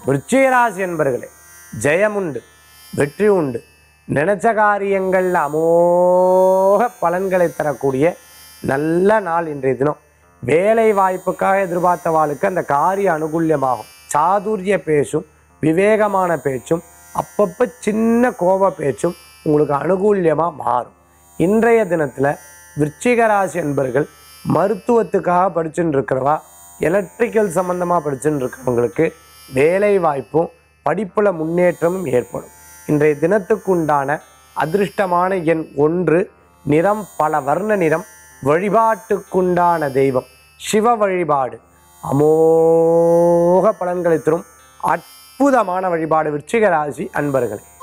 விருச்சிகராசி என்பர்களே, ஜெயமுண்டு, வெற்றி உண்டு. நினைச்ச காரியங்களில் அமோக பலன்களை தரக்கூடிய நல்ல நாள் இன்றைய தினம். வேலை வாய்ப்புக்காக எதிர்பார்த்தவாளுக்கு அந்த காரிய அனுகூல்யமாகும். சாதுரிய பேச்சும் விவேகமான பேச்சும் அப்பப்போ சின்ன கோப பேச்சும் உங்களுக்கு அனுகூல்யமாக மாறும். இன்றைய தினத்தில் விருச்சிகராசி என்பர்கள் மருத்துவத்துக்காக படிச்சுட்டு இருக்கிறவா, எலக்ட்ரிக்கல் சம்மந்தமாக படிச்சுட்டு இருக்கிறவங்களுக்கு வேலை வாய்ப்பும் படிப்புல முன்னேற்றமும் ஏற்படும். இன்றைய தினத்துக்குண்டான அதிர்ஷ்டமான எண் 1, நிறம் பல வர்ண நிறம். வழிபாட்டுக்குண்டான தெய்வம் சிவ வழிபாடு அமோக பலன்களை தரும் அற்புதமான வழிபாடு விருச்சிக ராசி அன்பர்களே.